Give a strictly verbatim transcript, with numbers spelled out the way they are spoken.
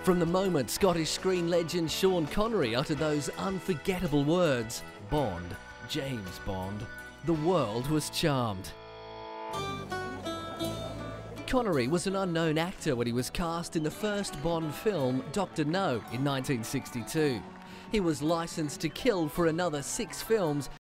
From the moment Scottish screen legend Sean Connery uttered those unforgettable words, Bond, James Bond, the world was charmed. Connery was an unknown actor when he was cast in the first Bond film, Doctor No, in nineteen sixty-two. He was licensed to kill for another six films